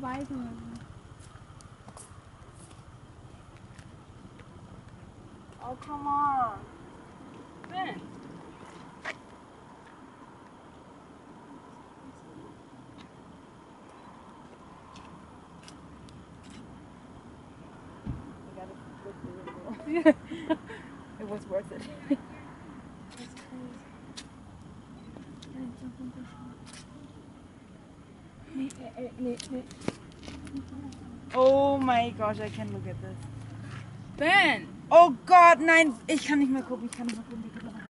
vorbeikommen. Oh, come on. Ben. It was worth it. Oh my gosh, I can look at this. Ben! Oh Gott, nein! Ich kann nicht mehr gucken,